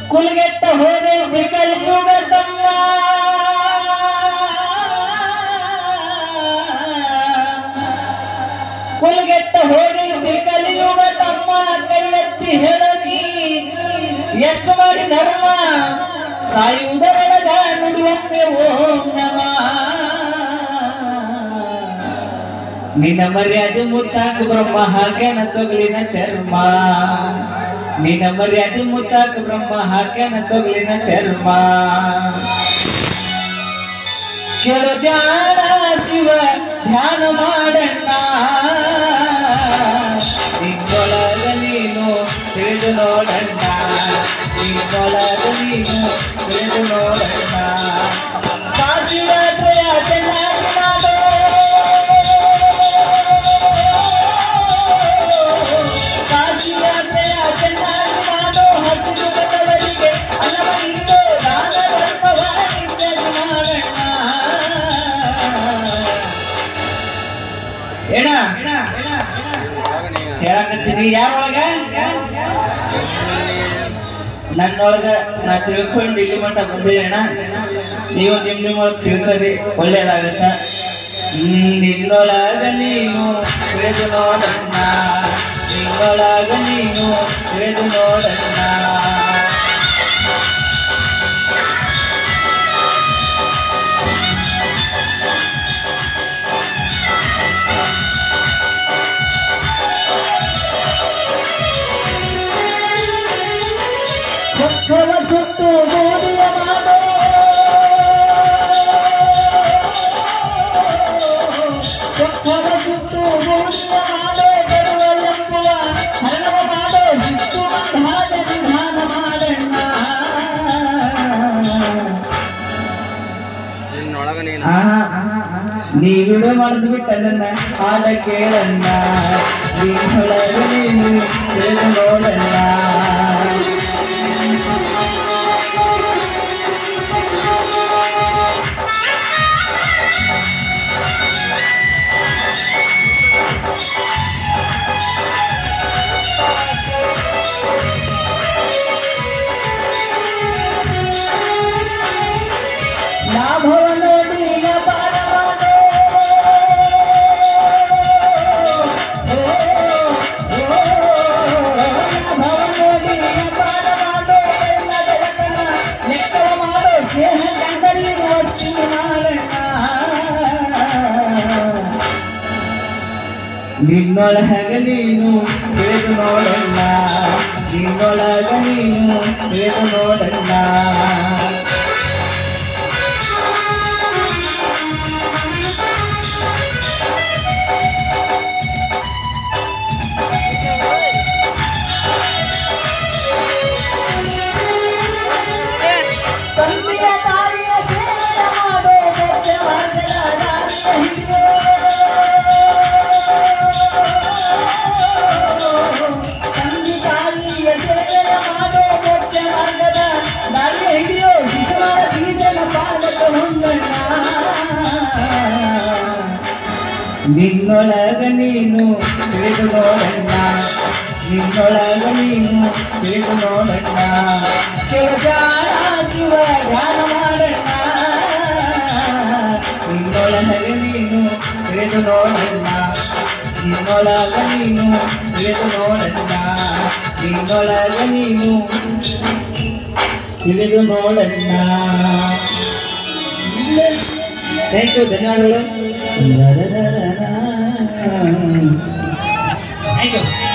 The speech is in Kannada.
ಕುಲಗೆಟ್ಟ ಹೋದೆ ಕಲಿಯುಗ ತಮ್ಮ ಕುಲಗೆಟ್ಟ ಹೋದೆ ಕಲಿಯುಗ ತಮ್ಮ ಕೈ ಎತ್ತಿ ಹೇಳದಿ ಎಷ್ಟು ಮಾಡಿ ಧರ್ಮ ಸಾಯುವುದರೊಳಗ ನುಡಿಯೊಮ್ಮೆ ಓಂ ನಮಃ ನಿನ್ನ ಮರ್ಯಾದೆ ಮುಚ್ಚಾಕ ಬ್ರಹ್ಮ ಹಾಕ್ಯಾನ ತೊಗಲಿನ ಚರ್ಮ ನಿನ್ನ ಮರ್ಯಾದೆ ಮುಚ್ಚಾಕ ಬ್ರಹ್ಮ ಹಾಕ್ಯಾನ ತೊಗಲಿನ ಚರ್ಮ ಕೇಳು ಜಾಣ ಶಿವ ಧ್ಯಾನ ಮಾಡಣ್ಣ ನಿನ್ನೊಳಗ ನೀನು ತಿಳಿದು ನೋಡಣ್ಣ ನಿನ್ನೊಳಗ ನೀನು ತಿಳಿದು ನೋಡಣ್ಣ ಕಾಶಿಯಾತ್ರೆಯ ಚೆನ್ನಾಗಿ ಮಾಡೋ ಕಾಶಿಯಾತ್ರೆಯ ಚೆನ್ನಾಗಿ ಮಾಡೋ ಹಸಿರು ಬದವರಿಗೆ ಅಲ್ಲವ ನೀನು ದಾನ ಧರ್ಮವ ನಿತ್ಯದಿ ಮಾಡಣ್ಣ ಏನ ಹೇಳಕತ್ತೀನಿ ಯಾರೊಳಗ ನನ್ನೊಳಗ ನಾ ತಿಳ್ಕೊಂಡು ಇಲ್ಲಿ ಮಟ್ಟ ಬಂದಿದ್ದೇಣ ನೀವು ನಿಮ್ಮೊಳಗ ತಿಳ್ಕೊರಿ ಒಳ್ಳೇದಾಗತ್ತ ನಿನ್ನೊಳಗ ನೀನು ತಿಳಿದು ನೋಡಣ್ಣ ನಿನ್ನೊಳಗ ನೀನು ತಿಳಿದು ನೋಡಣ್ಣ ಸತ್ವವ ಸುಟ್ಟು ಗೋಧಿಯ ಮಾಡೋ ಸತ್ವವ ಸುಟ್ಟು ಗೋಧಿಯ ಮಾಡೋ ಬರುವ ಎಂಬುವ ಹರಣವ ಮಾಡೋ ಸಿಟ್ಟು ಬಂಧಾದ ವಿಧಾನ ಮಾಡಣ್ಣ ನೀ ವಿಡಿಯೋ ಮಾಡಿದ್ ಬಿಟ್ಟ ನನ್ನ ಹಾಡ ಕೇಳಣ್ಣ ನೀನೊಳಗ ನೀನು ತಿಳಿದು ನೋಡಣ್ಣ ಲಾಭವ ನೋಡಿ ವ್ಯಾಪಾರ ಮಾಡೋ ಲಾಭವ ನೋಡಿ ವ್ಯಾಪಾರ ಮಾಡೋ ಎಲ್ಲ ಬೆಳಕನ ಲೆಕ್ಕವ ಮಾಡೋ ಸ್ನೇಹ ಕಂಡರಿರುವ ವಸ್ತಿ ಮಾಡಣ್ಣ ನಿನ್ನೊಳಗ ನೀನು ತಿಳಿದು ನೋಡಣ್ಣ ನಿನ್ನೊಳಗ ನೀನು ತಿಳಿದು ನೋಡಣ್ಣ ತಂದೆಯ ತಾಯಿಯ ಸೇವೆಯ ಮಾಡೋ ಮೋಕ್ಷ ಮಾರ್ಗದ ದಾರಿಯ ಹಿಡಿಯೋ ತಂದೆ ತಾಯಿಯ ಸೇವೆಯ ಮಾಡೋ ಮೋಕ್ಷ ಮಾರ್ಗದ ದಾರಿಯ ಹಿಡಿಯೋ ಶಿಶುವಾರ ಬೀಜನ ಪಾಲಕ ಹೊಂದಣ್ಣ ನಿನ್ನೊಳಗ ನೀನು ತಿಳಿದು ನೋಡಣ್ಣ ನಿನ್ನೊಳಗ ನೀನು ತಿಳಿದು ನೋಡಣ್ಣ ಶಿವಜಾಣ ಶಿವ ಧ್ಯಾನ ಮಾಡಣ್ಣ ನಿನ್ನೊಳಗ ನೀನು ತಿಳಿದು ನೋಡಣ್ಣ ನಿನ್ನೊಳಗ ನೀನು ತಿಳಿದು ನೋಡಣ್ಣ ನಿನ್ನೊಳಗ ನೀನು ತಿಳಿದು ನೋಡಣ್ಣ ಥ್ಯಾಂಕ್ ಯು ಧನ್ಯವಾದಗಳು ಥ್ಯಾಂಕ್ ಯು